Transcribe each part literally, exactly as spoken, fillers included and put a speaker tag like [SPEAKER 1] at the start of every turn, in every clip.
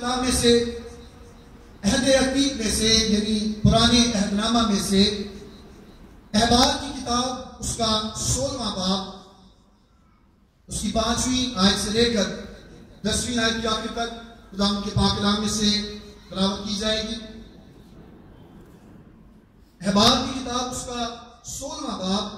[SPEAKER 1] کلام میں سے، عہد عتیق میں سے، یعنی پرانے عہد نامہ میں سے احبار کی کتاب اس کا سولہواں باب اس کی پانچویں آیت سے لے کر دسویں آیت کے آخر تک خداوند کے پاک کلام میں سے تلاوت کی جائے گی۔ احبار کی کتاب اس کا سولہواں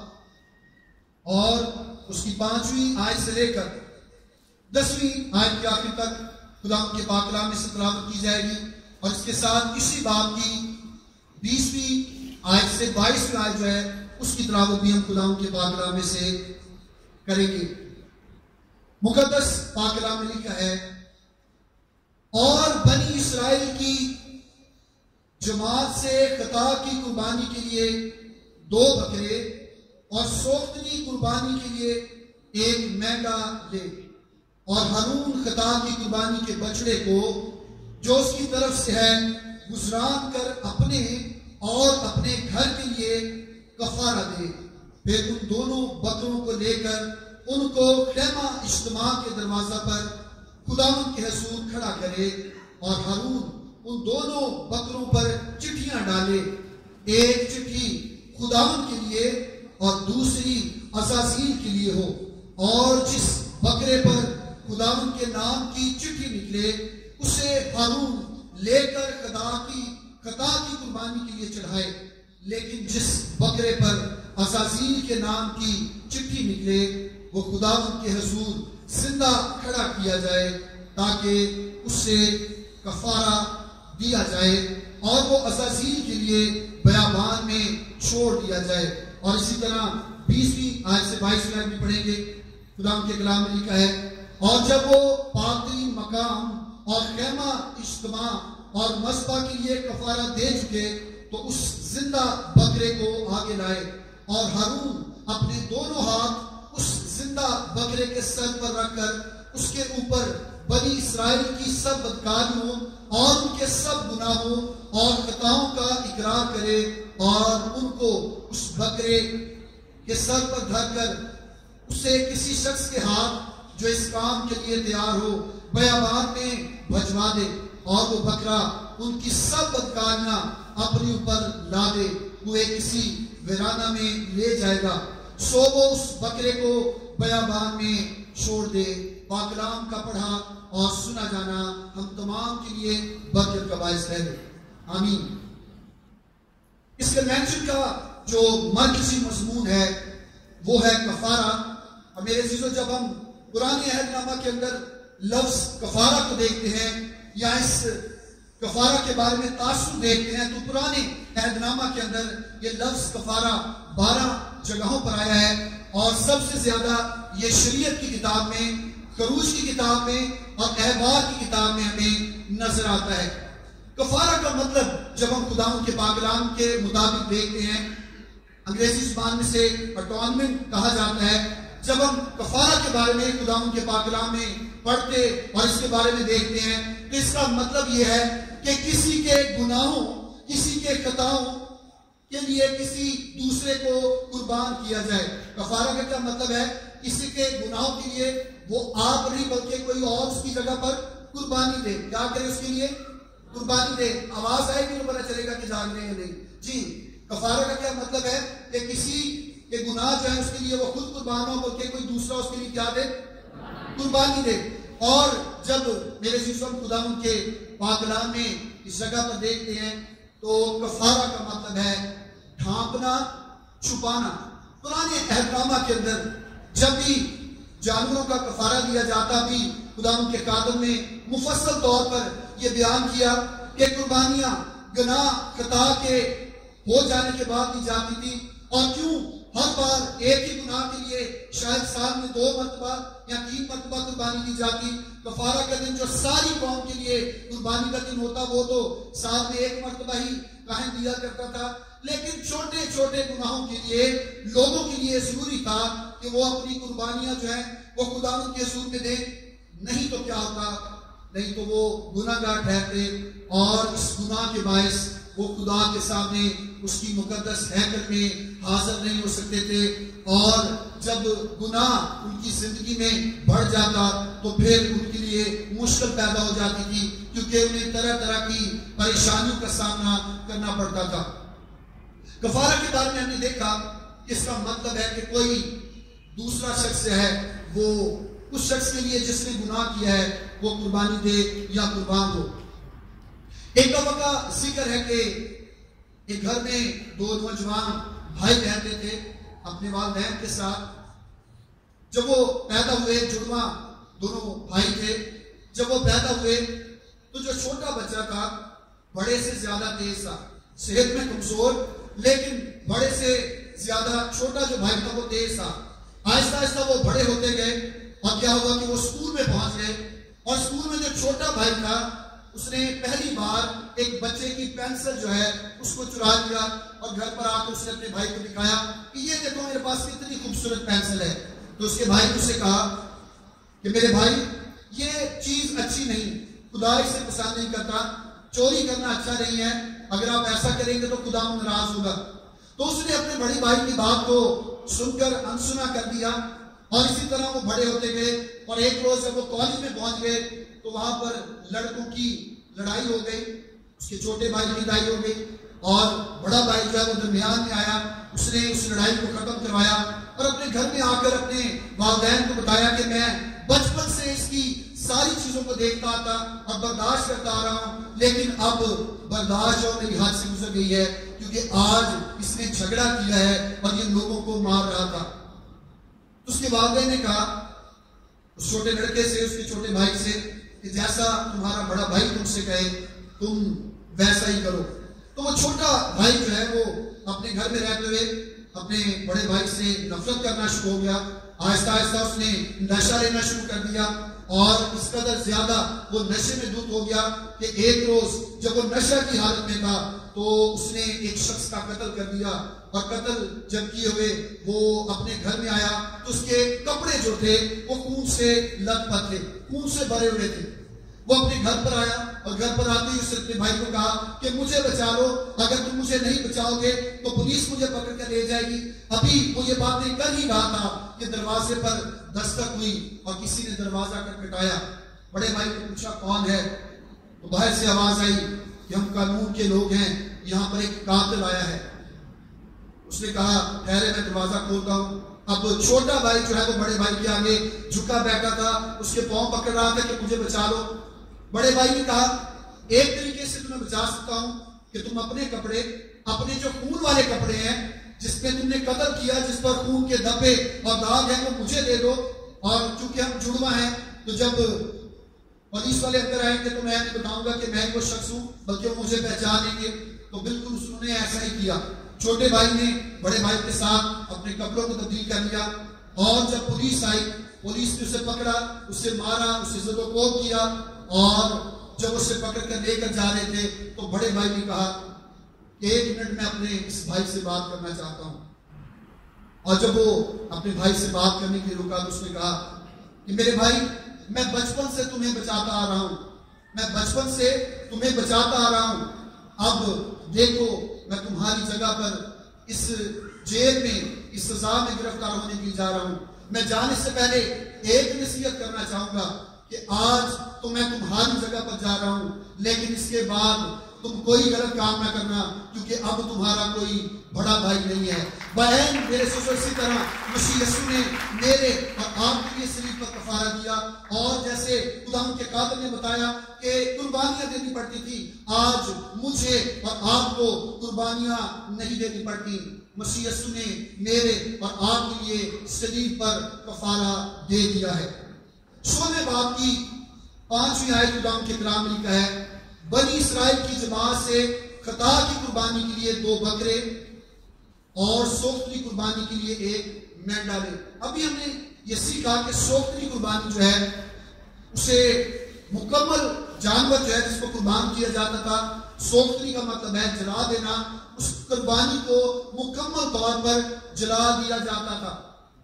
[SPEAKER 1] باب اور اس کی پانچویں آیت سے لے کر دسویں آیت کے آخر تک خداوند کے پاک کلام میں سے تلاوت کی جائے گی، اور اس کے ساتھ اسی باب کی بیسویں آیت سے بائیسویں آیت جو ہے اس کی تلاوت بھی ہم خداوند کے پاک کلام میں سے کریں گے۔ مقدس پاک کلام میں لکھا ہے، اور بنی اسرائیل کی جماعت سے خطا کی قربانی کے لیے دو بکرے اور سوختنی قربانی کے لیے ایک مینڈا لے، اور ہارون خطا کی قربانی کے بچڑے کو جو اس کی طرف سے ہے گزران کر اپنے اور اپنے گھر کے لیے کفارہ دے۔ پھر ان دونوں بکروں کو لے کر ان کو خیمہ اجتماع کے دروازہ پر خداوند کے حضور کھڑا کرے، اور ہارون ان دونوں بکروں پر چٹھیاں ڈالے، ایک چٹھی خداوند کے لیے اور دوسری عزازیل کے لیے ہو، اور جس بکرے پر خداوند کے نام کی چٹھی نکلے اسے ہارون لے کر خدا کی خطا کی قربانی کے لیے چڑھائے، لیکن جس بکرے پر عزازیل کے نام کی چٹھی نکلے وہ خداوند کے حضور زندہ کھڑا کیا جائے تاکہ اس سے کفارہ دیا جائے، اور وہ عزازیل کے لیے بیابان میں چھوڑ دیا جائے۔ اور اسی طرح بیسویں آیت سے بائیسویں آیت بھی پڑھیں گے۔ خداوند کے کلام میں لکھا ہے، اور جب وہ پاک ترین مقام اور خیمہ اجتماع اور مذبح کے لیے کفارہ دے چکے تو اس زندہ بکرے کو آگے لائے، اور ہارون اپنے دونوں ہاتھ اس زندہ بکرے کے سر پر رکھ کر اس کے اوپر بنی اسرائیل کی سب بدکاریوں اور ان کے سب گناہوں اور خطاؤں کا اقرار کرے، اور ان کو اس بکرے کے سر پر دھر کر اسے کسی شخص کے ہاتھ جو اس کام کے لیے تیار ہو بیابان میں بھجوا دے، اور وہ بکرا ان کی سب بدکاریاں اپنے اوپر لا دے، وہ کسی ویرانہ میں لے جائے گا، سو وہ اس بکرے کو بیابان میں چھوڑ دے۔ پاک کلام کا پڑھا اور سنا جانا ہم تمام کے لیے برکت کا باعث رہے، آمین۔ اس کنونشن کا جو مرکزی مضمون ہے وہ ہے کفارہ۔ اور میرے عزیزو، جب ہم پرانے عہد نامہ کے اندر لفظ کفارہ کو دیکھتے ہیں یا اس کفارہ کے بارے میں تاثر دیکھتے ہیں تو پرانے عہد نامہ کے اندر یہ لفظ کفارہ بارہ جگہوں پر آیا ہے، اور سب سے زیادہ یہ شریعت کی کتاب میں، خروج کی کتاب میں اور احبار کی کتاب میں ہمیں نظر آتا ہے۔ کفارہ کا مطلب جب ہم خداوند کے پاک کلام کے مطابق دیکھتے ہیں، انگریزی زبان میں سے اٹونمنٹ کہا جاتا ہے۔ جب ہم کفارہ کے بارے میں خداوند کے پاک کلام میں پڑھتے اور اس کے بارے میں دیکھتے ہیں تو اس کا مطلب یہ ہے کہ کسی کے گناہوں، کسی کے خطاؤں کے لیے کسی دوسرے کو قربان کیا جائے۔ کفارہ کا کیا مطلب ہے؟ کسی کے گناہوں کے لیے وہ آپ نہیں بلکہ کوئی اور اس کی جگہ پر قربانی دے۔ کیا کرے اس کے لیے؟ قربانی دے۔ آواز آئے گی تو پتہ چلے گا کہ جان رہے ہیں نہیں جی۔ کفارہ کا کیا مطلب ہے کہ کسی کے گناہ جو ہے اس کے لیے وہ خود قربان ہو بلکہ کوئی دوسرا اس کے لیے کیا دے؟ قربانی دے۔ اور جب میرے عزیزو خداوند کے پاک کلام میں اس جگہ پر دیکھتے ہیں تو کفارہ کا مطلب ہے ڈھانپنا، چھپانا۔ پرانے عہد نامہ کے اندر جب بھی جانوروں کا کفارہ دیا جاتا بھی خداوند کے کاتب نے مفصل طور پر یہ بیان کیا کہ قربانیاں گناہ خطا کے ہو جانے کے بعد دی جاتی تھی، اور کیوں ہر بار ایک ہی گناہ کے لیے شاید سال میں دو مرتبہ یا تین مرتبہ قربانی دی جاتی۔ کفارہ کا دن جو ساری قوم کے لیے قربانی کا دن ہوتا وہ تو سال میں ایک مرتبہ ہی قائم دیا کرتا تھا، لیکن چھوٹے چھوٹے گناہوں کے لیے لوگوں کے لیے ضروری تھا کہ وہ اپنی قربانیاں جو ہیں وہ خداوند کے حضور میں دیں، نہیں تو کیا ہوتا؟ نہیں تو وہ گناہ گار ٹھہرتے اور اس گناہ کے باعث وہ خدا کے سامنے اس کی مقدس ہیکل میں حاضر نہیں ہو سکتے تھے، اور جب گناہ ان کی زندگی میں بڑھ جاتا تو پھر ان کے لیے مشکل پیدا ہو جاتی تھی کیونکہ انہیں طرح طرح کی پریشانیوں کا سامنا کرنا پڑتا تھا۔ کفارہ کے بارے میں ہم نے دیکھا کہ اس کا مطلب ہے کہ کوئی دوسرا شخص ہے وہ اس شخص کے لیے جس نے گناہ کیا ہے وہ قربانی دے یا قربان ہو۔ ایک دفعہ کا ذکر ہے کہ ایک گھر میں دو نوجوان بھائی رہتے تھے اپنے والدین کے ساتھ۔ جب وہ پیدا ہوئے، جڑواں دونوں بھائی تھے، جب وہ پیدا ہوئے تو جو چھوٹا بچہ تھا بڑے سے زیادہ تیز تھا، صحت میں کمزور، لیکن بڑے سے زیادہ چھوٹا جو بھائی تھا وہ تیز تھا۔ آہستہ آہستہ وہ بڑے ہوتے گئے اور کیا ہوا کہ وہ اسکول میں پہنچ گئے، اور اسکول میں جو چھوٹا بھائی تھا اس نے پہلی بار ایک بچے کی پینسل جو ہے اس کو چرا لیا اور گھر پر آ کر اس نے اپنے بھائی کو دکھایا کہ یہ دیکھو میرے پاس کتنی خوبصورت پینسل ہے۔ تو اس کے بھائی نے اسے کہا کہ میرے بھائی یہ چیز اچھی نہیں، خدا اسے پسند نہیں کرتا، چوری کرنا اچھا نہیں ہے، اگر آپ ایسا کریں گے تو خدا ناراض ہوگا۔ تو اس نے اپنے بڑے بھائی کی بات کو سن کر انسنا کر دیا، اور اسی طرح وہ بڑے ہوتے گئے، اور ایک روز جب وہ کالج میں پہنچ گئے تو وہاں پر لڑکوں کی لڑائی ہو گئی، اس کے چھوٹے بھائی کی لڑائی ہو گئی، اور بڑا بھائی جو ہے وہ درمیان میں آیا، اس نے اس لڑائی کو ختم کروایا اور اپنے گھر میں آ کر اپنے والدین کو بتایا کہ میں بچپن سے اس کی ساری چیزوں کو دیکھتا آتا اور برداشت کرتا آ رہا ہوں، لیکن اب برداشت اور میری حد سے گزر گئی ہے، کیونکہ آج اس نے جھگڑا کیا ہے اور یہ لوگوں کو مار رہا تھا۔ اس کے والدین نے کہا اس چھوٹے لڑکے سے، اس کے چھوٹے بھائی سے، کہ جیسا تمہارا بڑا بھائی تم سے کہے تم ویسا ہی کرو۔ تو وہ چھوٹا بھائی جو ہے وہ اپنے گھر میں رہتے ہوئے اپنے بڑے بھائی سے نفرت کرنا شروع ہو گیا۔ آہستہ آہستہ اس نے نشہ لینا شروع کر دیا، اور اس قدر زیادہ وہ نشے میں دھت ہو گیا کہ ایک روز جب وہ نشہ کی حالت میں تھا تو اس نے ایک شخص کا قتل کر دیا، اور قتل جب کیے ہوئے وہ اپنے گھر میں آیا تو اس کے کپڑے جو تھے وہ خون سے لت پت تھے، خون سے بھرے ہوئے تھے۔ وہ اپنے گھر پر آیا اور گھر پر آتے ہی اس نے اپنے بھائی کو کہا کہ مجھے بچا لو، اگر تم مجھے نہیں بچاؤ گے تو پولیس مجھے پکڑ کر لے جائے گی۔ ابھی وہ یہ باتیں کر ہی رہا تھا کہ دروازے پر دستک ہوئی اور کسی نے دروازہ کر کٹایا۔ بڑے بھائی نے پوچھا کون ہے؟ تو باہر سے آواز آئی کہ ہم قانون کے لوگ ہیں، یہاں پر ایک قاتل آیا ہے۔ اس نے کہا ٹھہرے میں دروازہ کھولتا ہوں۔ اب چھوٹا بھائی جو ہے وہ بڑے بھائی کے آگے جھکا بیٹھا تھا، اس کے پاؤں پکڑ رہا تھا کہ مجھے بچا لو۔ بڑے بھائی نے کہا ایک طریقے سے تمہیں بچا سکتا ہوں کہ تم اپنے کپڑے، اپنے جو خون والے کپڑے ہیں جس میں تم نے قتل کیا، جس پر خون کے دھبے اور داغ ہیں، وہ مجھے دے دو، اور چونکہ ہم جڑواں ہیں تو جب پولیس والے اندر آئیں گے تو میں نہیں بتاؤں گا کہ میں وہ شخص ہوں، بلکہ وہ مجھے پہچانیں گے۔ تو بالکل انہوں نے ایسا ہی کیا۔ چھوٹے بھائی نے بڑے بھائی کے ساتھ اپنے کپڑوں کو تبدیل کر لیا، اور جب پولیس آئی، پولیس نے اسے پکڑا، اسے مارا، اسے زد و کوب کیا، اور جب اسے پکڑ کر لے کر جا رہے تھے تو بڑے بھائی نے کہا کہ ایک منٹ میں اپنے اس بھائی سے بات کرنا چاہتا ہوں۔ اور جب وہ اپنے بھائی سے بات کرنے کے لیے رکا تو اس نے کہا کہ میرے بھائی میں بچپن سے تمہیں بچاتا آ رہا ہوں، میں بچپن سے تمہیں بچاتا آ رہا ہوں، اب دیکھو میں تمہاری جگہ پر اس جیل میں اس سزا میں گرفتار ہونے کے لیے جا رہا ہوں۔ میں جانے سے پہلے ایک نصیحت کرنا چاہوں گا کہ آج تو میں تمہاری جگہ پر جا رہا ہوں، لیکن اس کے بعد تم کوئی غلط کام نہ کرنا، کیونکہ اب تمہارا کوئی بڑا بھائی نہیں ہے۔ بہن میرے سوچو اسی طرح مسیح یسوع نے میرے اور آپ کے لیے صلیب پر کفارہ دیا، اور جیسے خدا کے قاتل نے بتایا کہ قربانیاں دینی پڑتی تھی، آج مجھے اور آپ کو قربانیاں نہیں دینی پڑتی۔ مسیح یسوع نے میرے اور آپ کے لیے صلیب پر کفارہ دے دیا ہے۔ سولہویں باب کی پانچویں آیت خدا کے کلام میں لکھا ہے بنی اسرائیل کی جماعت سے خطا کی قربانی کے لیے دو بکرے اور سوختری قربانی کے لیے ایک مینڈا لے۔ ابھی ہم نے یہ سیکھا کہ سوختری قربانی جو ہے اسے مکمل جانور جو ہے جس کو قربان کیا جاتا تھا، سوختری کا مطلب ہے جلا دینا، اس قربانی کو مکمل طور پر جلا دیا جاتا تھا۔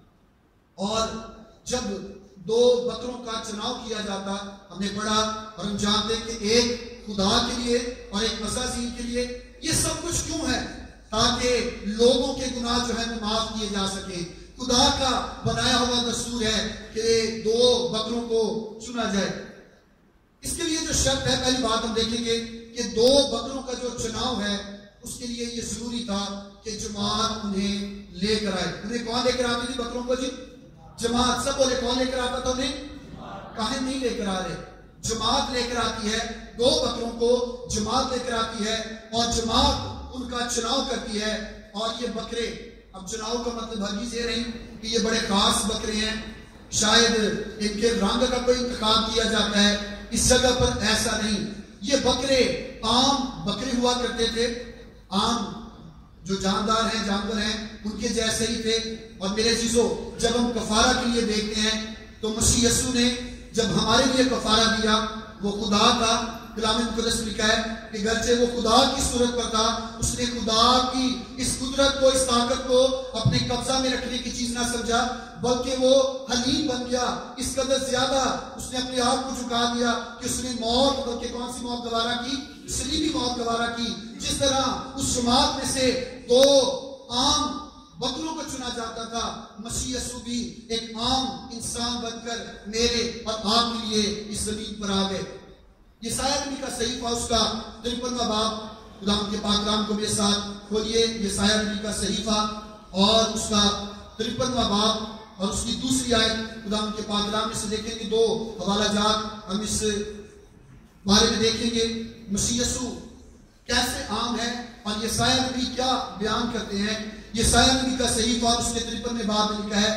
[SPEAKER 1] اور جب دو بکروں کا چناؤ کیا جاتا، ہم نے پڑھا اور ہم جانتے کہ ایک خدا کے لیے اور ایک مسیح کے لیے۔ یہ سب کچھ کیوں ہے؟ تاکہ لوگوں کے گناہ جو ہے وہ معاف کیے جا سکیں۔ خدا کا بنایا ہوا دستور ہے کہ دو بکروں کو چنا جائے۔ اس کے لیے جو شرط ہے، پہلی بات ہم دیکھیں گے کہ دو بکروں کا جو چناؤ ہے اس کے لیے یہ ضروری تھا کہ جماعت انہیں لے کر آئے. انہیں کون لے کر آتی تھی بکروں کو؟ جی جماعت. سب بولے کون لے کر آتا تھا انہیں؟ کاہن نہیں لے کر آ رہے، جماعت لے کر آتی ہے. دو بکروں کو جماعت لے کر آتی ہے اور جماعت ان کا چناؤ کرتی ہے. اور یہ بکرے، اب چناؤ کا مطلب ہرگز یہ نہیں کہ یہ بڑے خاص بکرے ہیں، شاید ان کے رنگ کا کوئی انتخاب کیا جاتا ہے، اس جگہ پر ایسا نہیں. یہ بکرے عام بکرے ہوا کرتے تھے، عام جو جاندار ہیں، جانور ہیں، ان کے جیسے ہی تھے. اور میرے عزیزو، جب ہم کفارہ کے لیے دیکھتے ہیں تو مسیح یسوع نے جب ہمارے لیے کفارہ دیا، وہ خدا کا، کلام مقدس میں لکھا ہے کہ گرچہ وہ خدا کی صورت پر تھا، اس نے خدا کی اس قدرت کو، اس طاقت کو اپنے قبضہ میں رکھنے کی چیز نہ سمجھا، بلکہ وہ حلیم بن گیا. اس قدر زیادہ اس نے اپنے آپ کو جھکا دیا کہ اس نے موت، بلکہ کون سی موت گوارا کی؟ صلیبی موت گوارا کی. جس طرح اس جماعت میں سے دو عام بکروں کو چنا جاتا تھا، مسیح یسوع بھی ایک عام انسان بن کر میرے اور آپ کے لیے اس زمین پر آ گئے. یسایہ نبی کا صحیفہ، اس کا ترپنواں باب، خدا کے پاک کلام کو میرے ساتھ کھولیے. یسایہ نبی کا صحیفہ اور اس کا ترپنواں باب اور اس کی دوسری آیت، خدا کے پاک کلام میں سے دیکھیں گے. دو حوالہ جات ہم اس بارے میں دیکھیں گے، مسیح یسوع کیسے عام ہے اور یسایہ نبی کیا بیان کرتے ہیں. یسایہ نبی کا صحیفہ اور اس کے ترپنویں باب میں لکھا ہے،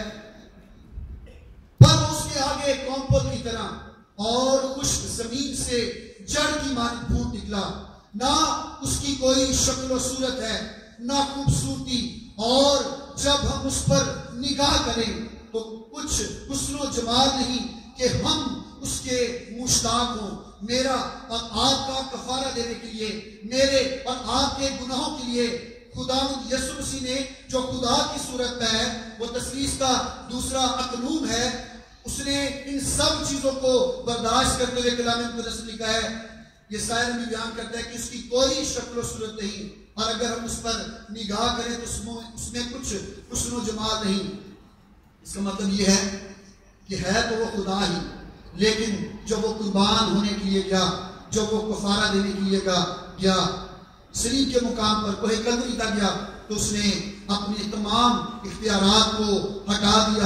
[SPEAKER 1] پر اس کے آگے قوم پل کی طرح اور خشک زمین سے جڑ کی مانند پھوٹ نکلا. نہ اس کی کوئی شکل و صورت ہے، نہ خوبصورتی، اور جب ہم اس پر نگاہ کریں تو کچھ حسن و جمال نہیں کہ ہم اس کے مشتاق ہوں. میرا اور آپ کا کفارہ دینے کے لیے، میرے اور آپ کے گناہوں کے لیے خداوند یسوع مسیح نے، جو خدا کی صورت میں ہے، وہ تثلیث کا دوسرا اقنوم ہے، اس نے ان سب چیزوں کو برداشت کرتے ہوئے کلام مقدس میں لکھا ہے. یہ شاعر بھی بیان کرتا ہے کہ اس کی کوئی شکل و صورت نہیں، اور اگر ہم اس پر نگاہ کریں تو اس میں اس میں کچھ حسن و جمال نہیں. اس کا مطلب یہ ہے کہ ہے تو وہ خدا ہی، لیکن جب وہ قربان ہونے کے لیے گیا، جب وہ کفارہ دینے کے لیے گیا، صلیب کے مقام پر کوہ کلوری تک گیا، تو اس نے اپنے تمام اختیارات کو ہٹا دیا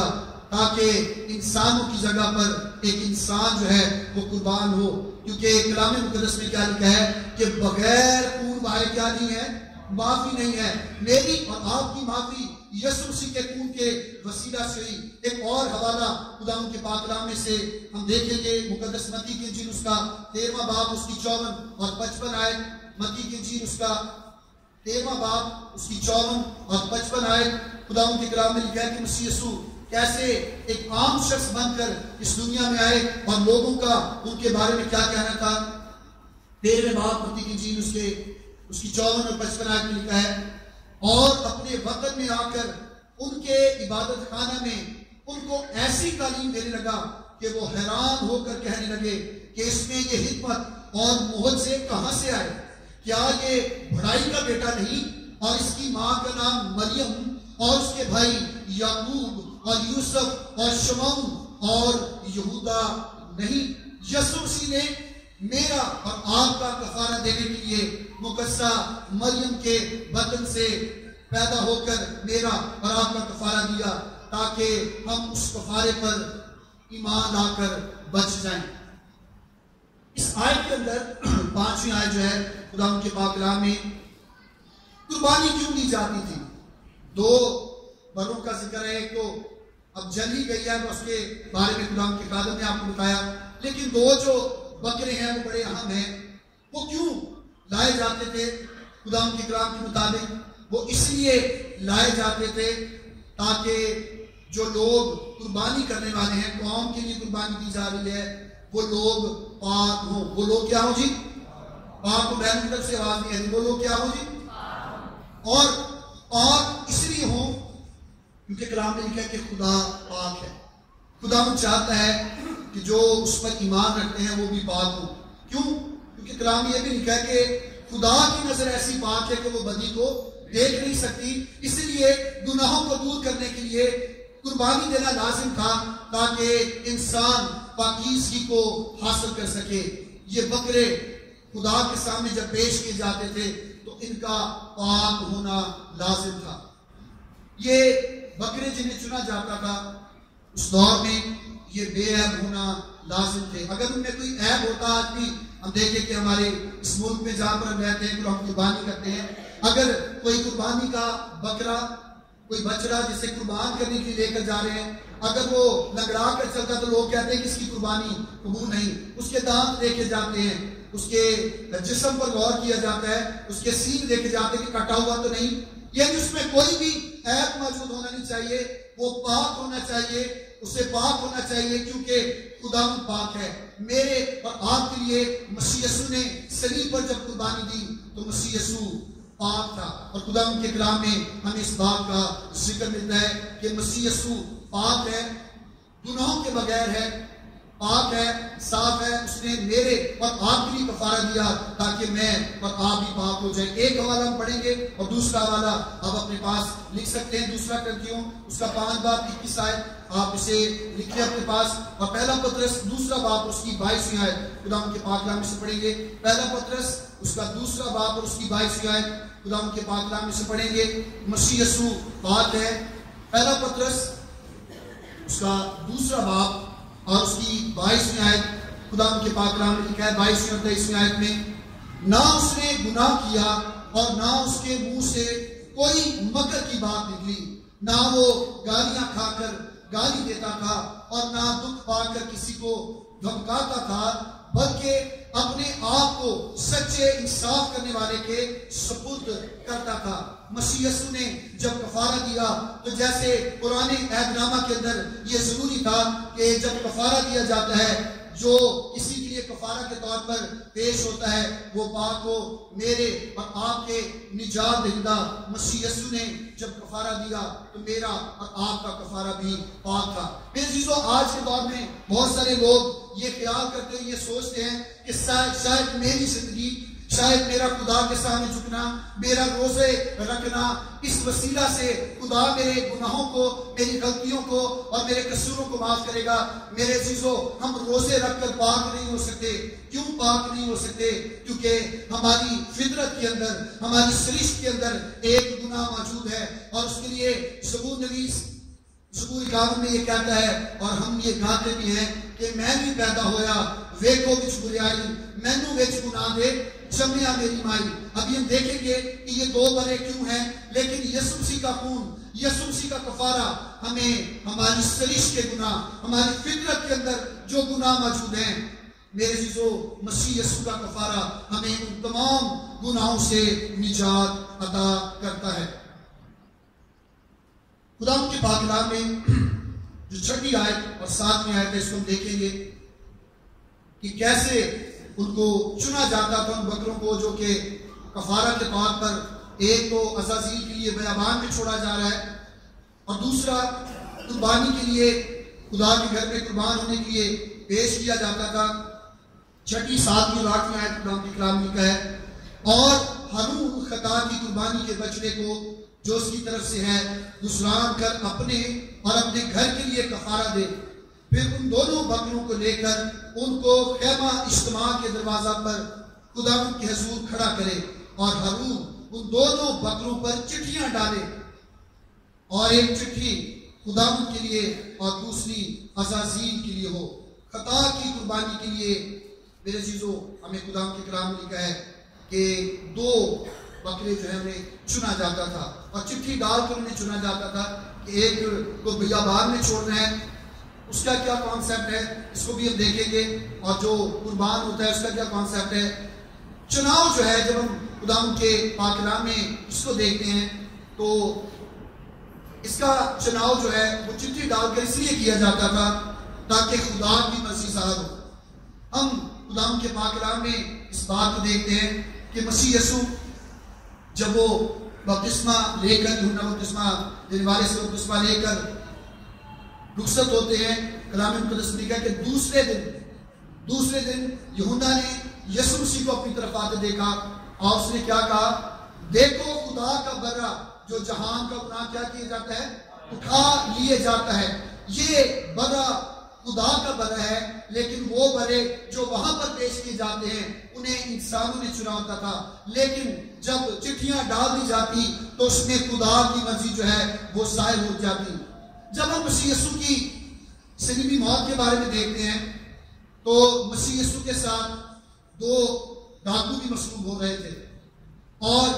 [SPEAKER 1] تاکہ انسانوں کی جگہ پر ایک انسان جو ہے وہ قربان ہو. کیونکہ کلام مقدس میں کیا لکھا ہے کہ بغیر خون بہائے کیا نہیں ہے؟ معافی نہیں ہے. میری اور آپ کی معافی یسوع مسیح کے خون کے وسیلہ سے ہوئی. ایک اور حوالہ خدا ان کے پاک کلام میں سے ہم دیکھیں گے، مقدس متی کی انجیل اس کا تیرواں باب، اس کی چوون اور پچپن آیت. متی کی انجیل اس کا تیرواں باب، اس کی چوون اور پچپن آیت. خدا ان کے کلام میں لکھا ہے کہ مسیح یسوع کیسے ایک عام شخص بن کر اس دنیا میں آئے اور لوگوں کا ان کے بارے میں کیا کہنا تھا. تیرہویں باب متی کی انجیل اس کے اس کی چوون اور پچپن آیت میں لکھا ہے، اور اپنے وطن میں آ کر ان کے عبادت خانہ میں ان کو ایسی تعلیم دینے لگا کہ وہ حیران ہو کر کہنے لگے کہ اس میں یہ حکمت اور معجزے کہاں سے آئے؟ کیا یہ بڑائی کا بیٹا نہیں؟ اور اس کی ماں کا نام مریم اور اس کے بھائی یعقوب اور یوسف اور شمعون اور یہودا نہیں؟ یسوع مسیح نے میرا اور آپ کا کفارہ دینے کے لیے مقدسہ مریم کے بطن سے پیدا ہو کر میرا اور آپ کا کفارہ دیا تاکہ ہم اس کفارے پر ایمان لا کر بچ جائیں. اس آیت کے اندر پانچویں آیت جو ہے خدا ان کے پاک کلام میں قربانی کیوں دی جاتی تھی؟ دو بروں کا ذکر ہے، ایک تو اب جل ہی گئی ہے، اس کے بارے میں خدا ان کے خادم نے آپ کو بتایا، لیکن دو جو بکرے ہیں وہ بڑے اہم ہیں. وہ کیوں لائے جاتے تھے؟ خدا ان کے کلام کے مطابق وہ اس لیے لائے جاتے تھے تاکہ جو لوگ قربانی کرنے والے ہیں، قوم کے لیے قربانی کی جا رہی ہے، وہ لوگ پاک ہوں. وہ لوگ کیا ہوں جی؟ پاک. کو بہن کی طرف سے آواز نہیں ہے، وہ لوگ کیا ہوں جی؟ اور پاک اس لیے ہوں کیونکہ کلام میں لکھا ہے کہ خدا پاک ہے. خدا ہم چاہتا ہے کہ جو اس پر ایمان رکھتے ہیں وہ بھی پاک ہوں. کیوں؟ کیونکہ کلام میں یہ بھی لکھا ہے کہ خدا کی نظر ایسی پاک ہے کہ وہ بدی کو دیکھ نہیں سکتی. اس لیے گناہوں کو دور کرنے کے لیے قربانی دینا لازم تھا تاکہ انسان پاکیزگی کو حاصل کر سکے. یہ بکرے خدا کے سامنے جب پیش کیے جاتے تھے تو ان کا پاک ہونا لازم تھا. یہ بکرے جنہیں چنا جاتا تھا اس دور میں یہ بے عیب ہونا لازم تھے. اگر ان میں کوئی عیب ہوتا، آج بھی ہم دیکھیں کہ ہمارے اس ملک میں جہاں پر ہم رہتے ہیں تو ہم قربانی کرتے ہیں، اگر کوئی قربانی کا بکرا، کوئی بچڑا جسے قربان کرنے کے لیے لے کر جا رہے ہیں، اگر وہ لنگڑا کر چلتا تو لوگ کہتے ہیں کہ اس کی قربانی قبول نہیں. اس کے دانت دیکھے جاتے ہیں، اس کے جسم پر غور کیا جاتا ہے، اس کے سینگ دیکھے جاتے ہیں کہ کٹا ہوا تو نہیں. یعنی اس میں کوئی بھی عیب موجود ہونا نہیں چاہیے، وہ پاک ہونا چاہیے، اسے پاک ہونا چاہیے، کیونکہ خداوند پاک ہے. میرے اور آپ کے لیے مسیح یسوع نے صلیب پر جب قربانی دی تو مسیح یسوع پاک تھا. اور خداوند کے کلام میں ہمیں اس بات کا ذکر ملتا ہے کہ مسیح یسوع پاک ہے، گناہوں کے بغیر ہے، پاک ہے، صاف ہے. اس نے میرے اور آپ کے لیے کفارہ دیا تاکہ میں اور آپ بھی پاک ہو جائیں. ایک حوالہ ہم پڑھیں گے اور دوسرا حوالہ آپ اپنے پاس لکھ سکتے ہیں. دوسرا کرنتیوں اس کا پانچ باب اکیس آیت آپ اسے لکھیں اپنے پاس. اور پہلا پترس دوسرا باب اس کی بائیسویں آیت خداوند کے پاک کلام میں سے پڑھیں گے. پہلا پترس اس کا دوسرا باب اور اس کی بائیسویں آیت خداوند کے پاک کلام میں سے پڑھیں گے. مسیح یسوع پاک ہے. پہلا پترس اس کا دوسرا باب اور اس کی بائیسویں آیت خداوند کے پاک کلام میں لکھا ہے. بائیسویں اور تیئیسویں آیت میں، نہ اس نے گناہ کیا اور نہ اس کے منہ سے کوئی مکر کی بات نکلی، نہ وہ گالیاں کھا کر گالی دیتا تھا اور نہ دکھ پا کر کسی کو دھمکاتا تھا، بلکہ اپنے آپ کو سچے انصاف کرنے والے کے سپرد کرتا تھا. مسیح یسوع نے جب کفارہ دیا تو جیسے پرانے عہد نامہ کے اندر یہ ضروری تھا کہ جب کفارہ دیا جاتا ہے، جو کسی کے لیے کفارہ کے طور پر پیش ہوتا ہے وہ پاک ہو. میرے اور آپ کے نجات دہندہ مسیح یسوع نے جب کفارہ دیا تو میرا اور آپ کا کفارہ بھی پاک تھا. میرے عزیزو، آج کے دور میں بہت سارے لوگ یہ خیال کرتے ہیں، یہ سوچتے ہیں کہ شاید شاید میری زندگی، شاید میرا خدا کے سامنے جھکنا، میرا روزے رکھنا، اس وسیلہ سے خدا میرے گناہوں کو، میری غلطیوں کو اور میرے قصوروں کو معاف کرے گا. میرے عزیزو، ہم روزے رکھ کر پاک نہیں ہو سکتے. کیوں پاک نہیں ہو سکتے؟ کیونکہ ہماری فطرت کے اندر، ہماری سرشت کے اندر ایک گناہ موجود ہے. اور اس کے لیے زبور نویس زبور اکاون میں یہ کہتا ہے، اور ہم یہ کہتے بھی ہیں کہ میں بھی پیدا ہویا ویکو وچ بریائی، مینو وچ گناہ دے جمیا میری مائی. ابھی ہم دیکھیں گے کہ یہ دو برے کیوں ہیں، لیکن یسوع مسیح کا خون، یسوع مسیح کا کفارہ ہمیں ہماری سرشت کے گناہ، ہماری فطرت کے اندر جو گناہ موجود ہیں، میرے عزیزو، مسیح یسوع کا کفارہ ہمیں ان تمام گناہوں سے نجات عطا کرتا ہے. خدا ان کے پاک کلام میں جو چھٹی آیت اور ساتویں آیت ہے، اس کو ہم دیکھیں گے کہ کیسے ان کو چنا جاتا تھا، ان بکروں کو جو کہ کفارہ کے طور پر ایک تو عزازیل کے لیے بیابان میں چھوڑا جا رہا ہے اور دوسرا قربانی کے لیے خدا کے گھر میں قربان ہونے کے لیے پیش کیا جاتا تھا. چھٹی ساتویں اور آٹھویں آیت خدا کے کلام میں لکھا ہے، اور ہارون خطا کی قربانی کے بچڑے کو جو اس کی طرف سے ہے گسران کر اپنے اور اپنے گھر کے لیے کفارہ دے. پھر ان دونوں بکروں کو لے کر ان کو خیمہ اجتماع کے دروازہ پر خداوند کے حضور کھڑا کرے، اور ہارون ان دونوں بکروں پر چٹھیاں ڈالے، اور ایک چٹھی خداوند کے لیے اور دوسری عزازیل کے لیے ہو. خطا کی قربانی کے لیے میرے عزیزو ہمیں خداوند کے کلام میں لکھا ہے کہ دو بکرے جو ہے انہیں چنا جاتا تھا اور چٹھی ڈال کر انہیں چنا جاتا تھا کہ ایک کو بیابان میں چھوڑنا ہے. اس کا کیا کانسیپٹ ہے اس کو بھی ہم دیکھیں گے، اور جو قربان ہوتا ہے اس کا کیا کانسیپٹ ہے. چناؤ جو ہے جب ہم خداوند کے پاک کلام میں اس کو دیکھتے ہیں تو اس کا چناؤ جو ہے وہ چٹھی ڈال کر اس لیے کیا جاتا تھا تاکہ خدا کی مرضی ظاہر ہو. ہم خداوند کے پاک کلام میں اس بات کو دیکھتے ہیں کہ مسیح یسوع جب وہ بپتسمہ لے کر یوحنا بپتسمہ دینے والے سے بپتسمہ لے کر رخصت ہوتے ہیں، کلام مقدس میں لکھا ہے کہ دوسرے دن دوسرے دن یوحنا نے یسوع مسیح کو اپنی طرف آتے دیکھا اور اس نے کیا کہا، دیکھو خدا کا برا جو جہان کا گناہ کیا کیا جاتا ہے، اٹھا لیے جاتا ہے. یہ برا خدا کا بنا ہے، لیکن وہ بنے جو وہاں پر پیش کیے جاتے ہیں انہیں انسانوں نے چنا ہوتا تھا، لیکن جب چٹھیاں ڈال دی جاتی تو اس میں خدا کی مرضی جو ہے وہ ظاہر ہو جاتی۔ جب ہم مسیح یسوع کی صلیبی موت کے بارے میں دیکھتے ہیں تو مسیح یسوع کے ساتھ دو ڈاکو بھی مصلوب ہو رہے تھے، اور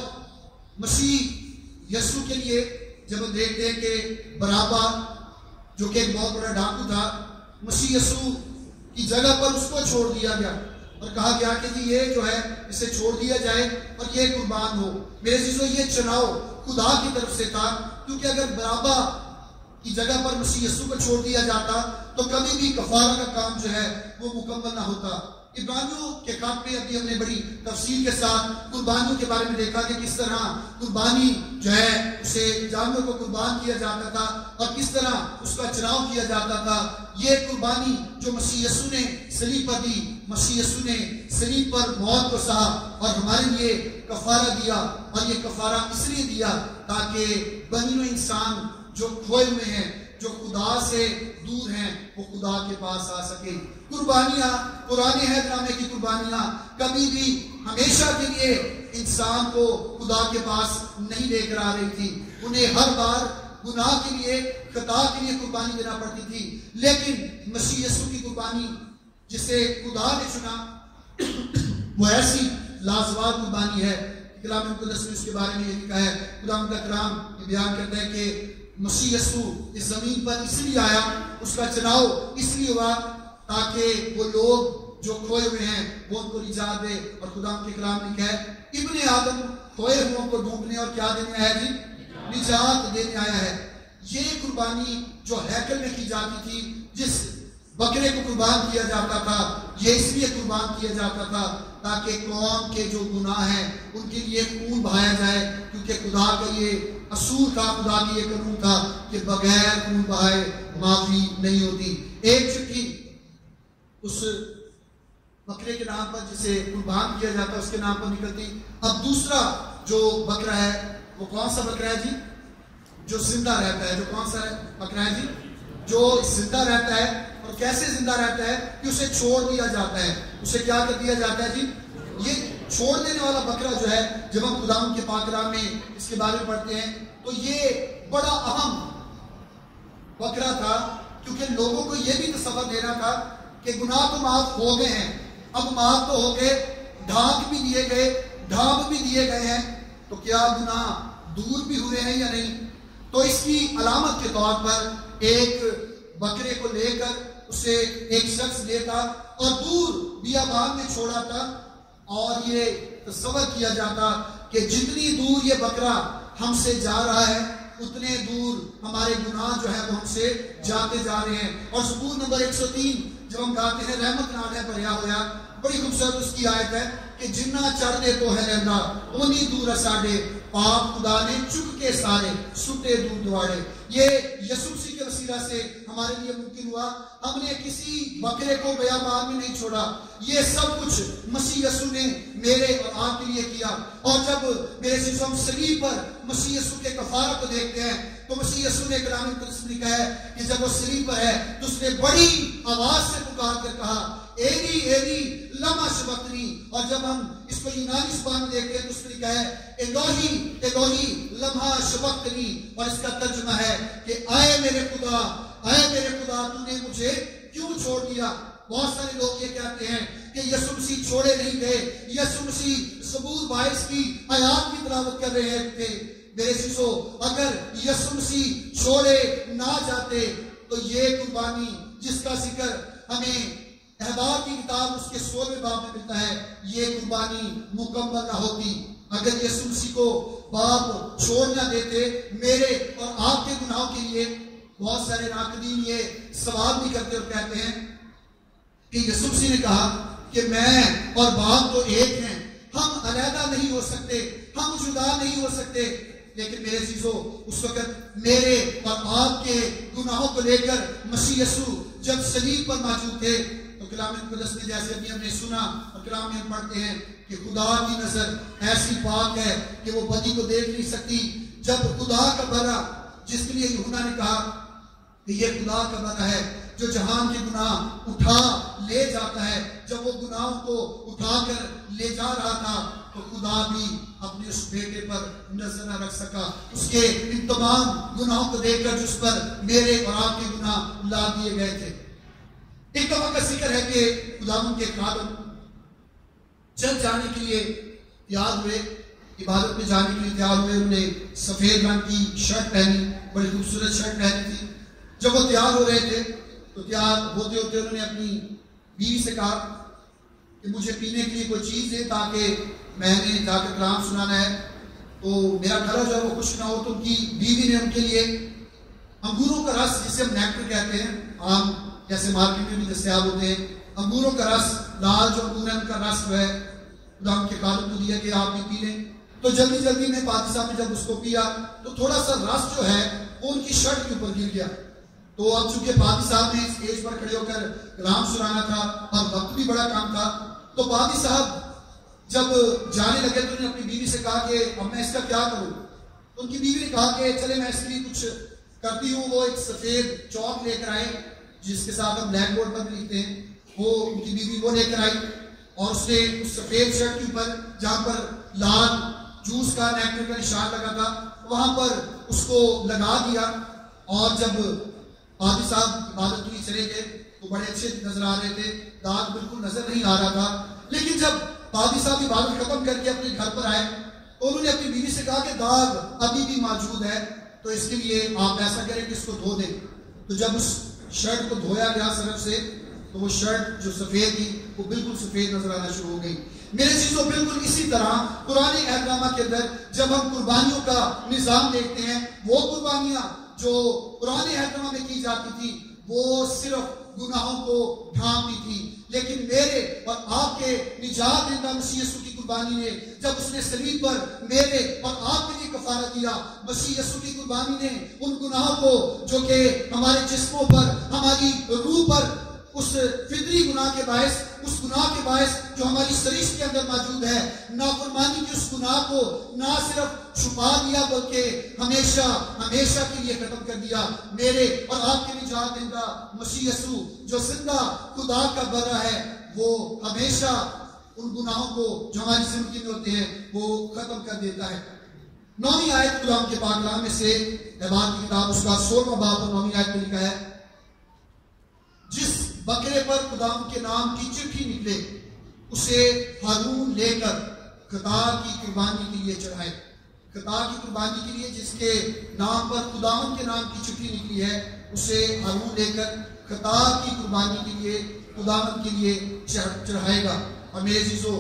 [SPEAKER 1] مسیح یسوع کے لیے جب ہم دیکھتے ہیں کہ بارابا جو کہ ایک بہت بڑا ڈاکو تھا، مسیح یسوع کی جگہ پر اس کو چھوڑ دیا گیا اور کہا گیا کہ جی یہ جو ہے اسے چھوڑ دیا جائے اور یہ قربان ہو۔ میرے عزیزو، یہ چناؤ خدا کی طرف سے تھا، کیونکہ اگر بارابا کی جگہ پر مسیح یسوع کو چھوڑ دیا جاتا تو کبھی بھی کفارہ کا کام جو ہے وہ مکمل نہ ہوتا۔ عبرانیوں کے خط میں ابھی ہم نے بڑی تفصیل کے ساتھ قربانیوں کے بارے میں دیکھا کہ کس طرح قربانی جو ہے اسے جانور کو قربان کیا جاتا تھا اور کس طرح اس کا چناؤ کیا جاتا تھا۔ یہ قربانی جو مسیح یسوع نے صلیب پر دی، مسیح یسوع نے صلیب پر موت کو سہا اور ہمارے لیے کفارہ دیا، اور یہ کفارہ اس لیے دیا تاکہ بنی و انسان جو کھوئے ہوئے ہیں، جو خدا سے دور ہیں، وہ خدا کے پاس آ سکے۔ قربانیاں، پرانے عہد نامے کی قربانیاں کبھی بھی ہمیشہ کے لیے انسان کو خدا کے پاس نہیں لے کر آ رہی تھی، انہیں ہر بار گناہ کے لیے، خطا کے لیے قربانی دینا پڑتی تھی، لیکن مسیح یسوع کی قربانی جسے خدا نے چنا وہ ایسی لازوال قربانی ہے۔ کلام مقدس میں اس کے بارے میں یہ لکھا ہے، خدا کا کلام یہ بیان کرتا ہے کہ مسیح یسوع اس زمین پر اس لیے آیا، اس کا چناؤ اس لیے ہوا تاکہ وہ لوگ جو کھوئے ہوئے ہیں وہ ان کو نجات دے، اور خدا کے کلام لکھا ہے ابن آدم کھوئے ہوئوں کو ڈھونڈنے اور کیا دینے آیا جی؟ نجات دینے آیا ہے۔ یہ قربانی جو ہیکل میں کی جاتی تھی، جس بکرے کو قربان کیا جاتا تھا، یہ اس لیے قربان کیا جاتا تھا تاکہ قوم کے جو گناہ ہیں ان کے لیے خون بہایا جائے، کیونکہ خدا کا یہ اصول تھا، خدا کی یہ قانون تھا کہ بغیر خون بہائے معافی نہیں ہوتی۔ ایک چٹھی اس بکرے کے نام پر جسے قربان کیا جاتا اس کے نام پر نکلتی۔ اب دوسرا جو بکرا ہے وہ کون سا بکرا ہے جی؟ جو زندہ رہتا ہے۔ جو کون سا بکرا ہے جی؟ جو زندہ رہتا ہے۔ اور کیسے زندہ رہتا ہے؟ کہ اسے چھوڑ دیا جاتا ہے۔ اسے کیا کر دیا جاتا ہے جی؟ یہ چھوڑ دینے والا بکرا جو ہے، جب ہم خدا کے پاک کلام میں اس کے بارے میں پڑھتے ہیں تو یہ بڑا اہم بکرا تھا، کیونکہ لوگوں کو یہ بھی تصور دینا تھا کہ گناہ تو معاف ہو گئے ہیں، اب معاف تو ہو گئے، ڈھانک بھی دیے گئے، ڈھانپ بھی دیے گئے ہیں، تو کیا گناہ دور بھی ہوئے ہیں یا نہیں؟ تو اس کی علامت کے طور پر ایک بکرے کو لے کر اسے ایک شخص لیتا اور دور بیابان میں چھوڑا تھا، اور یہ تصور کیا جاتا کہ جتنی دور یہ بکرا ہم سے جا رہا ہے اتنے دور ہمارے گناہ جو ہے وہ ہم سے جاتے جا رہے ہیں۔ اور زبور نمبر ایک سو تین جب ہم گاتے ہیں، رحمت نال ہے بھریا ہویا، بڑی خوبصورت اس کی آیت ہے کہ جنہ چڑھ دے تو ہے رہندا اونی دور ساڈے، پاپ خدا نے چک کے سارے سٹے دور دوارے۔ یہ یسوع مسیح کے وسیلہ سے ہمارے لیے ممکن ہوا۔ ہم نے کسی بکرے کو بیابان میں نہیں چھوڑا، یہ سب کچھ مسیح یسوع نے میرے اور آپ کے لیے کیا۔ اور جب میرے عزیزو ہم صلیب پر مسیح یسوع کے کفارہ کو دیکھتے ہیں تو مسیح یسوع نے کلام مقدس میں لکھا ہے کہ جب وہ صلیب پر ہے تو اس نے بڑی آواز سے پکار کر کہا ایلی ایلی لما شبقتنی۔ اور جب ہم اس کو یونانی زبان میں دیکھتے ہیں تو اس میں لکھا ہے الوہی الوہی لما شبقتنی، اور اس کا ترجمہ ہے کہ اے میرے خدا، اے میرے خدا تو نے مجھے کیوں چھوڑ دیا۔ بہت سارے لوگ یہ کہتے ہیں کہ یسوع مسیح چھوڑے نہیں گئے، یسوع مسیح زبور بائیس کی آیات کی تلاوت کر رہے تھے۔ میرے عزیزو، اگر یسوع مسیح چھوڑے نہ جاتے تو یہ قربانی جس کا ذکر ہمیں احبار کی کتاب اس کے سولہویں باب میں ملتا ہے، یہ قربانی مکمل نہ ہوتی۔ اگر یسوع مسیح کو باپ چھوڑ نہ دیتے میرے اور آپ کے گناہوں کے لیے، بہت سارے ناقدین یہ سوال بھی کرتے اور کہتے ہیں کہ یسوع مسیح نے کہا کہ میں اور باپ تو ایک ہیں، ہم علیحدہ نہیں ہو سکتے، ہم جدا نہیں ہو سکتے۔ لیکن میرے عزیزو، اس وقت میرے اور آپ کے گناہوں کو لے کر مسیح یسوع جب صلیب پر موجود تھے تو کلام مقدس میں جیسے ابھی ہم نے سنا اور کلام میں ہم پڑھتے ہیں کہ خدا کی نظر ایسی پاک ہے کہ وہ بدی کو دیکھ نہیں سکتی۔ جب خدا کا بنا، جس کے لیے یوحنا نے کہا کہ یہ خدا کا بنا ہے جو جہان کے گناہ اٹھا لے جاتا ہے. جب وہ گناہوں کو اٹھا کر لے جا رہا تھا تو خدا بھی اپنے اس بیٹے پر نظر نہ رکھ سکا. اس کے ان تمام گناہوں کو دیکھ کر جس پر میرے اور آپ کے گناہ لا دیے گئے تھے. ایک دفعہ کا ذکر ہے کہ خداوند کے خادم چل جانے کے لیے تیار ہوئے, عبادت میں جانے کے لیے تیار ہوئے. انہوں نے سفید رنگ کی شرٹ پہنی, بڑی خوبصورت شرٹ پہنی تھی. جب وہ تیار ہو رہے تھے تو تیار ہوتے ہوتے انہوں نے اپنی بیوی سے کہا کہ مجھے پینے کے لیے کوئی چیز دے تاکہ میں نے جا کر کلام سنانا ہے, تو میرا گلا جو ہے وہ خشک نہ ہو. تو ان کی بیوی نے ان کے لیے انگوروں کا رس, جسے ہم نیکٹر کہتے ہیں, عام جیسے مارکیٹ میں بھی دستیاب ہوتے ہیں, انگوروں کا رس, لال جو انگور ہے ان کا رس جو ہے خدا ان کے خادم کو دیا کہ آپ بھی پی لیں. تو جلدی جلدی میں پادری صاحب نے جب اس کو پیا تو تھوڑا سا رس جو ہے وہ ان کی شرٹ کے اوپر گر گیا. تو اب چونکہ پادری صاحب نے اس ایج پر کھڑے ہو کر کلام سنانا تھا اور وقت بھی بڑا کام تھا, تو پادری صاحب جب جانے لگے تو انہوں نے اپنی بیوی سے کہا کہ اب میں اس کا کیا کروں. تو ان کی بیوی نے کہا کہ چلے میں اس کے لیے کچھ کرتی ہوں. وہ ایک سفید چوک لے کر آئے جس کے ساتھ ہم بلیک بورڈ پر لکھتے ہیں, وہ ان کی بیوی وہ لے کر آئی اور اس نے اس سفید شرٹ کے اوپر جہاں پر لال جوس کا نیکٹر کا نشان لگا تھا وہاں پر اس کو لگا دیا. اور جب پادری صاحب عبادت کے لیے چلے گئے تو بڑے اچھے نظر آ رہے تھے, داغ بالکل نظر نہیں آ رہا تھا. لیکن جب پادری صاحب عبادت ختم کر کے اپنے گھر پر آئے تو انہوں نے اپنی بیوی سے کہا کہ داغ ابھی بھی موجود ہے, تو اس کے لیے آپ ایسا کریں کہ اس کو دھو دیں. تو جب اس شرٹ کو دھویا گیا سرف سے تو وہ شرٹ جو سفید تھی وہ بالکل سفید نظر آنا شروع ہو گئی. میرے چیزوں بالکل اسی طرح پرانے عہد نامہ کے اندر جب ہم قربانیوں کا نظام دیکھتے ہیں, وہ قربانیاں جو پرانے عہد نامہ میں کی جاتی تھی وہ صرف گناہوں کو ڈھانپتی تھی, لیکن میرے اور آپ کے نجات دہندہ مسیح یسوع کی قربانی نے جب اس نے صلیب پر میرے اور آپ کے لیے کفارہ کیا, مسیح یسوع کی قربانی نے ان گناہوں کو جو کہ ہمارے جسموں پر, ہماری روح پر, اس فطری گناہ کے باعث, اس گناہ کے باعث جو ہماری سرشت کے اندر موجود ہے, نافرمانی کی اس گناہ کو نہ صرف چھپا دیا بلکہ ہمیشہ ہمیشہ کے لیے ختم کر دیا. میرے اور آپ کے نجات دہندہ مسیح یسوع جو زندہ خدا کا برا ہے وہ ہمیشہ ان گناہوں کو جو ہماری زندگی میں ہوتے ہیں وہ ختم کر دیتا ہے. نویں آیت کلام کے پاک کلام میں سے احبار کی کتاب اس کا سولہواں باب اور نویں آیت میں لکھا ہے, جس بکرے پر خداوند کے نام کی چٹھی نکلے اسے ہارون لے کر خطا کی قربانی کے لیے چڑھائے. خطا کی قربانی کے لیے جس کے نام پر خداوند کے نام کی چٹھی نکلی ہے اسے ہارون لے کر خطا کی قربانی کے لیے خداوند کے لیے چڑھائے گا. اور میرے عزیزو,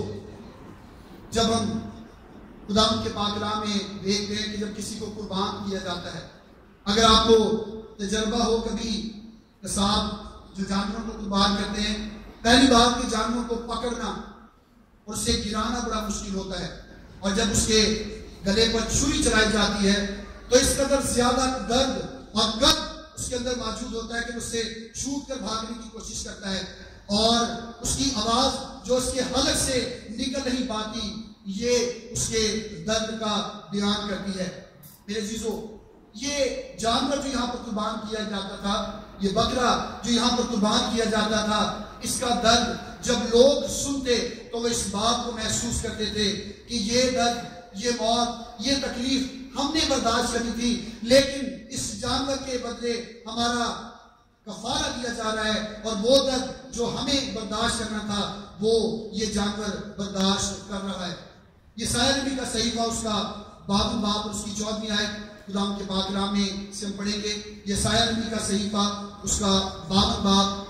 [SPEAKER 1] جب ہم خداوند کے پاک کلام میں دیکھتے ہیں کہ جب کسی کو قربان کیا جاتا ہے, اگر آپ کو تجربہ ہو کبھی قصاب جو جانوروں کو قربان کرتے ہیں, پہلی بار کے جانوروں کو پکڑنا اور اسے گرانا بڑا مشکل ہوتا ہے, اور جب اس کے گلے پر چھری چلائی جاتی ہے تو اس قدر زیادہ درد اور گرد اس کے اندر موجود ہوتا ہے کہ اس سے چھوٹ کر بھاگنے کی کوشش کرتا ہے, اور اس کی آواز جو اس کے حلق سے نکل نہیں پاتی یہ اس کے درد کا بیان کرتی ہے. میرے عزیزو, یہ جانور جو یہاں پر قربان کیا جاتا تھا, یہ بکرا جو یہاں پر قربان کیا جاتا تھا, اس کا درد جب لوگ سنتے تو وہ اس بات کو محسوس کرتے تھے کہ یہ درد, یہ موت, یہ تکلیف ہم نے برداشت کرنی تھی, لیکن اس جانور کے بدلے ہمارا کفارہ دیا جا رہا ہے, اور وہ درد جو ہمیں برداشت کرنا تھا وہ یہ جانور برداشت کر رہا ہے. یہ یسایا نبی کا صحیفہ اس کا باون باب اور اس کی چودہویں آیت خداوند کے پاک کلام میں سے ہم پڑھیں گے. یہ یسایا نبی کا صحیفہ اس کا باون باب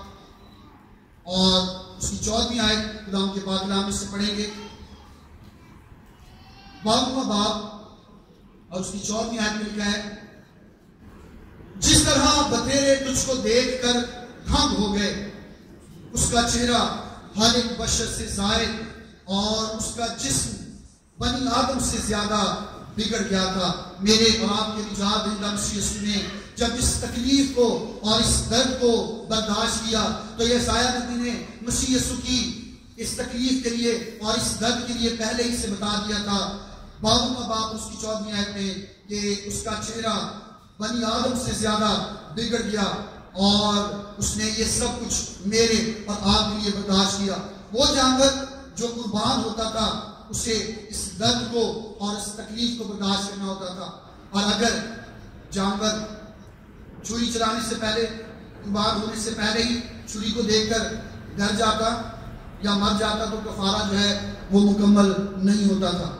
[SPEAKER 1] اور اس کی چودہویں آیت خداوند کے پاک کلام میں سے پڑھیں گے. باونواں باب اور اس کی چودہویں آیت میں لکھا ہے, جس طرح بتیرے تجھ کو دیکھ کر دھنگ ہو گئے, اس کا چہرہ ہر ایک بشر سے زائد اور اس کا جسم بنی آدم سے زیادہ بگڑ گیا تھا. میرے اور آپ کے نجات دہندہ مسیح یسوع نے جب اس تکلیف کو اور اس درد کو برداشت کیا تو یہ یسایا نبی نے مسیح یسوع کی اس تکلیف کے لیے اور اس درد کے لیے پہلے ہی سے بتا دیا تھا. باونواں باب اس کی چودہویں آیت میں کہ اس کا چہرہ بنی آدم سے زیادہ بگڑ گیا اور اس نے یہ سب کچھ میرے اور آپ کے لیے برداشت کیا۔ وہ جانور جو قربان ہوتا تھا اسے اس درد کو اور اس تکلیف کو برداشت کرنا ہوتا تھا، اور اگر جانور چھری چلانے سے پہلے، قربان ہونے سے پہلے ہی چھری کو دیکھ کر ڈر جاتا یا مر جاتا تو کفارہ جو ہے وہ مکمل نہیں ہوتا تھا۔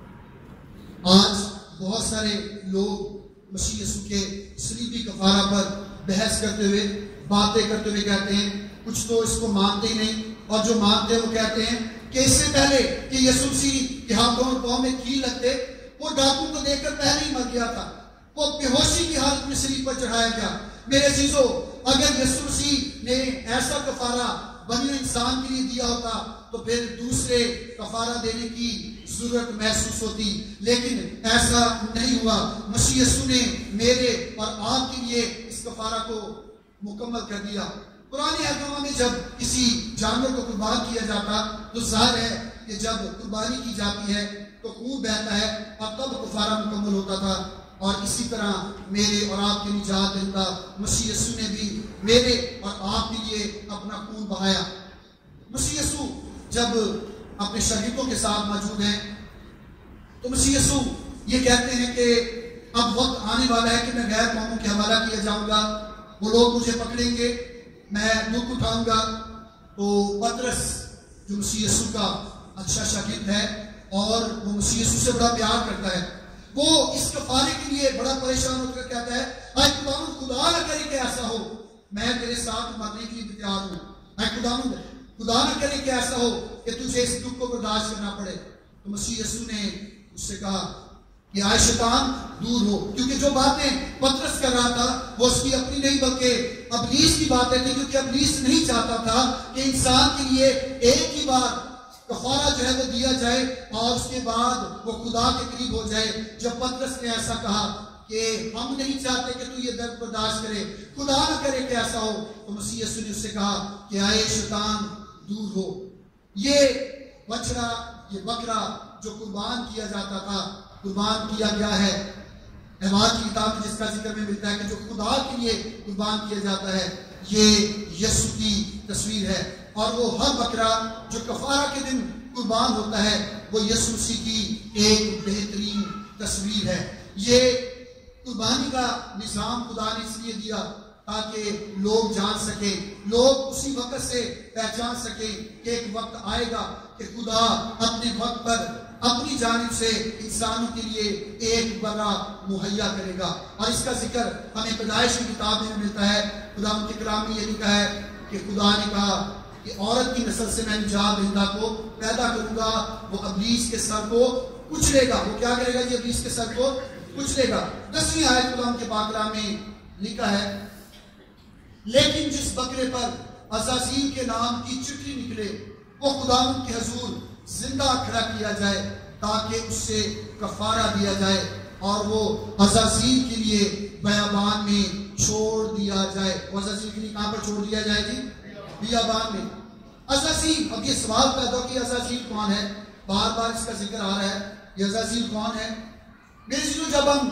[SPEAKER 1] آج بہت سارے لوگ مسیح یسوع کے صلیبی کفارہ پر بحث کرتے ہوئے، باتیں کرتے ہوئے کہتے ہیں، کچھ تو اس کو مانتے ہی نہیں، اور جو مانتے ہیں وہ کہتے ہیں کہ اس سے پہلے کہ یسوع مسیح کے ہاتھوں اور پاؤں میں کیل لگتے، وہ ڈاکو کو دیکھ کر پہلے ہی مر گیا تھا، وہ بے ہوشی کی حالت میں صلیب پر چڑھایا گیا۔ میرے عزیزو، اگر یسوع مسیح نے ایسا کفارہ بنی انسان کے لیے دیا ہوتا تو پھر دوسرے کفارہ دینے کی ضرورت محسوس ہوتی، لیکن ایسا نہیں ہوا۔ مسیح یسوع نے میرے اور آپ کے لیے اس کفارہ کو مکمل کر دیا۔ پرانے احکام میں جب کسی جانور کو قربان کیا جاتا تو ظاہر ہے کہ جب قربانی کی جاتی ہے تو خون بہتا ہے اور تب کفارہ مکمل ہوتا تھا، اور اسی طرح میرے اور آپ کے نجات دہندہ مسیح یسوع نے بھی میرے اور آپ کے لیے اپنا خون بہایا۔ مسیح یسوع جب اپنے شاگردوں کے ساتھ موجود ہیں تو مسیح یسوع یہ کہتے ہیں کہ اب وقت آنے والا ہے کہ میں غیر قوموں کے حوالہ کیا جاؤں گا، وہ لوگ مجھے پکڑیں گے، میں دکھ اٹھاؤں گا۔ تو پطرس جو مسیح یسوع کا اچھا شاگرد ہے اور وہ مسیح یسوع سے بڑا پیار کرتا ہے، وہ اس کفارے کے لیے بڑا پریشان ہو کر کہتا ہے، اے خداوند، خدا نہ کرے کہ ایسا ہو، میں تیرے ساتھ مرنے کے لیے تیار ہوں۔ اے خداوند، خدا نہ کرے کہ ایسا ہو کہ تجھے اس دکھ کو برداشت کرنا پڑے۔ تو مسیح یسوع نے اس سے کہا کہ آئے شیطان دور ہو، کیونکہ جو باتیں پطرس کر رہا تھا وہ اس کی اپنی نہیں بلکہ ابلیس کی باتیں تھی، کیونکہ ابلیس نہیں چاہتا تھا کہ انسان کے لیے ایک ہی بار کفارہ جو ہے وہ دیا جائے اور اس کے بعد وہ خدا کے قریب ہو جائے۔ جب پطرس نے ایسا کہا کہ ہم نہیں چاہتے کہ تو یہ درد برداشت کرے، خدا نہ کرے کہ ایسا ہو، تو مسیح یسوع نے اس سے کہا کہ آئے شیطان دور ہو۔ یہ بچڑا، یہ بکرا جو قربان کیا جاتا تھا، قربان کیا گیا ہے، احوال کی کتاب میں جس کا ذکر میں ملتا ہے کہ جو خدا کے لیے قربان کیا جاتا ہے، یہ یسوع کی تصویر ہے، اور وہ ہر بکرا جو کفارہ کے دن قربان ہوتا ہے وہ یسوع مسیح کی ایک بہترین تصویر ہے۔ یہ قربانی کا نظام خدا نے اس لیے دیا تاکہ لوگ جان سکیں، لوگ اسی وقت سے پہچان سکیں کہ ایک وقت آئے گا کہ خدا اپنے وقت پر اپنی جانب سے انسانوں کے لیے ایک بڑا مہیا کرے گا، اور اس کا ذکر ہمیں پیدائش کی کتاب میں ملتا ہے۔ خدا کے کلام میں یہ لکھا ہے کہ خدا نے کہا کہ عورت کی نسل سے میں نجات دہندہ کو پیدا کروں گا، وہ ابلیس کے سر کو کچلے گا۔ وہ کیا کرے گا؟ یہ ابلیس کے سر کو کچلے گا۔ دسویں آیت خدا کے پاک کلام میں لکھا ہے، لیکن جس بکرے پر عزازیل کے نام کی چٹھی نکلے وہ خداوند کے حضور زندہ کھڑا کیا جائے تاکہ اس سے کفارہ دیا جائے اور وہ عزازیل کے لیے بیابان میں چھوڑ دیا جائے۔ وہ عزازیل کے لیے کہاں پر چھوڑ دیا جائے جی؟ بیابان میں۔ عزازیل، اب یہ سوال پیدا ہو کہ عزازیل کون ہے؟ بار بار اس کا ذکر آ رہا ہے، یہ عزازیل کون ہے؟ میرے عزیزو، جب ہم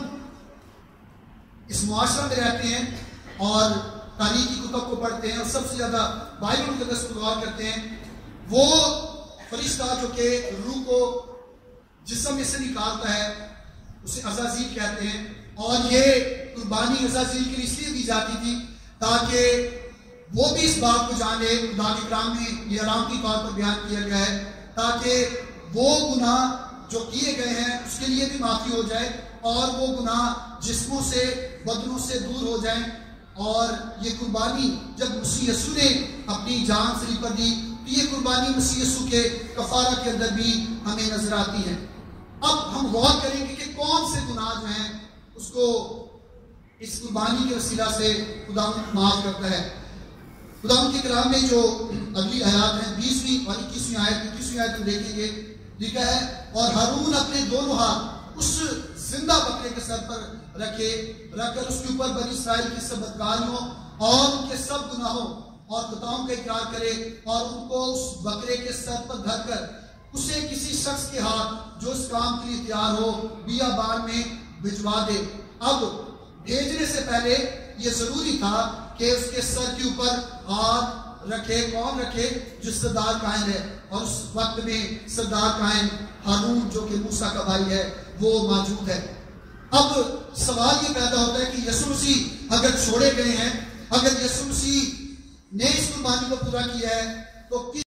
[SPEAKER 1] اس معاشرہ میں رہتے ہیں اور تاریخی کتب کو پڑھتے ہیں اور سب سے زیادہ بائبل مقدس کو غور کرتے ہیں، وہ فرشتہ جو کہ روح کو جسم میں سے نکالتا ہے اسے عزازیل کہتے ہیں، اور یہ قربانی عزازیل کے لیے اس لیے دی جاتی تھی تاکہ وہ بھی اس بات کو جانے، خدا کے کلام میں یہ علامتی طور پر بیان کیا گیا ہے تاکہ وہ گناہ جو کیے گئے ہیں اس کے لیے بھی معافی ہو جائے اور وہ گناہ جسموں سے، بدنوں سے دور ہو جائیں۔ اور یہ قربانی جب مسیح یسوع نے اپنی جان سلیب پر دی تو یہ قربانی مسیح یسوع کے کفارہ کے اندر بھی ہمیں نظر آتی ہے۔ اب ہم غور کریں گے کہ کون سے گناہ جو ہیں اس کو اس قربانی کے وسیلہ سے خدا معاف کرتا ہے۔ خدا کے کلام میں جو اگلی آیات ہیں، بیسویں اور اکیسویں آیت اکیسویں آیت میں دیکھیں گے، لکھا ہے، اور ہارون اپنے دونوں ہاتھ اس زندہ بکرے کے سر پر رکھے رکھ کر اس کے اوپر بنی اسرائیل کی سب بدکاریوں اور ان کے سب گناہوں اور خطاؤں کا اقرار کرے اور ان کو اس بکرے کے سر پر دھر کر اسے کسی شخص کے ہاتھ جو اس کام کے لیے تیار ہو بیابان میں بھجوا دے۔ اب بھیجنے سے پہلے یہ ضروری تھا کہ اس کے سر کے اوپر ہاتھ رکھے. کون رکھے؟ جو سردار کاہن ہے. اور اس وقت میں سردار کاہن ہارون جو کہ موسیٰ کا بھائی ہے وہ موجود ہے. اب سوال یہ پیدا ہوتا ہے کہ یسوع مسیح اگر چھوڑے گئے ہیں، اگر یسوع مسیح نے اس قربانی کو پورا کیا ہے، تو کس